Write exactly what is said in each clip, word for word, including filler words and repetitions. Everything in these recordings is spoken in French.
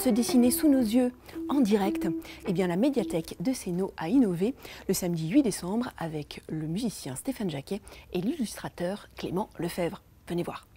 se dessiner sous nos yeux en direct, eh bien la médiathèque de Sénaux a innové le samedi huit décembre avec le musicien Stéphane Jacquet et l'illustrateur Clément Lefebvre. Venez voir.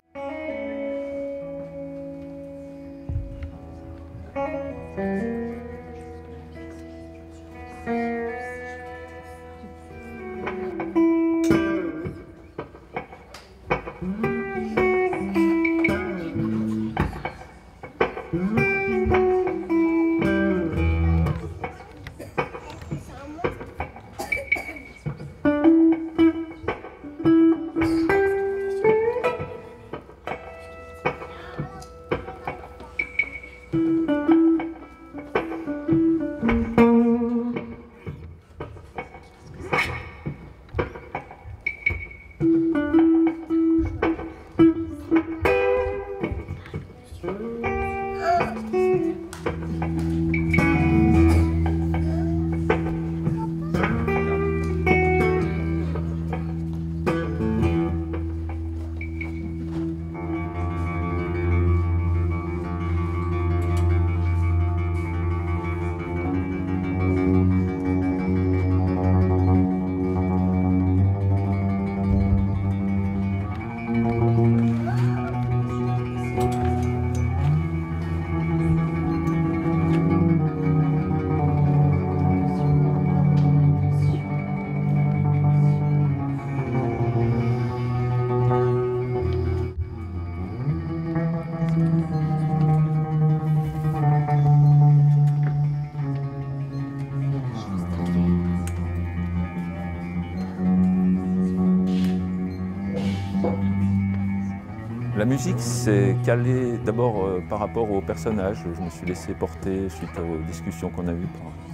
La musique s'est calée d'abord euh, par rapport aux personnages. Je me suis laissé porter suite aux discussions qu'on a eues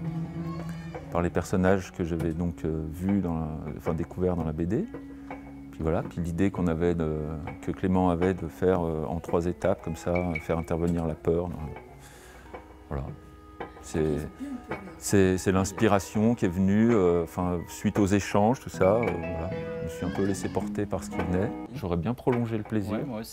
par, par les personnages que j'avais donc euh, vus, dans la, enfin découverts dans la B D. Puis voilà, puis l'idée qu'on avait de, que Clément avait de faire euh, en trois étapes comme ça, faire intervenir la peur. Dans le, voilà. C'est l'inspiration qui est venue, euh, enfin, suite aux échanges, tout ça. Euh, voilà. Je me suis un peu laissé porter par ce qui venait. J'aurais bien prolongé le plaisir. Ouais, moi aussi.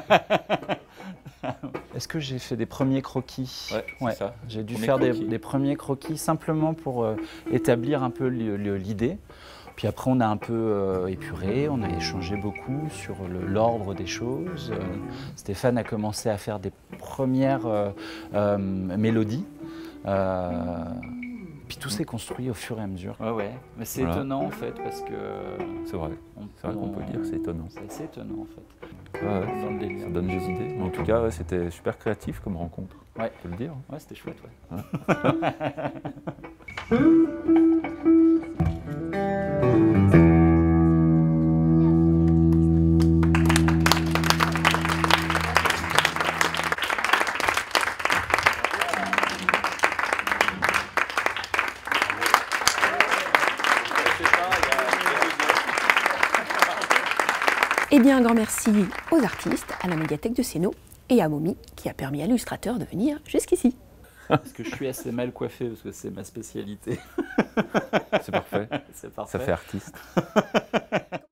Est-ce que j'ai fait des premiers croquis? Ouais, ouais. c'est ça. J'ai dû Premier faire des, croquis. des premiers croquis simplement pour euh, établir un peu l'idée. Puis après, on a un peu euh, épuré, on a échangé beaucoup sur l'ordre des choses. Euh, Stéphane a commencé à faire des premières euh, euh, mélodies. Euh, puis tout s'est construit au fur et à mesure. Ouais, ouais. Mais c'est voilà. Étonnant en fait parce que. C'est vrai. C'est vrai qu'on peut dire, c'est étonnant. C'est assez étonnant en fait. Ouais, ouais. Dans le délire. Ça donne des idées. Mais en tout cas, ouais, c'était super créatif comme rencontre. Ouais. On peut le dire. Ouais, c'était chouette, ouais. ouais. Eh bien, un grand merci aux artistes, à la médiathèque de Sénaux et à Momi qui a permis à l'illustrateur de venir jusqu'ici. Parce que je suis assez mal coiffé parce que c'est ma spécialité. C'est parfait. C'est parfait. Ça fait artiste.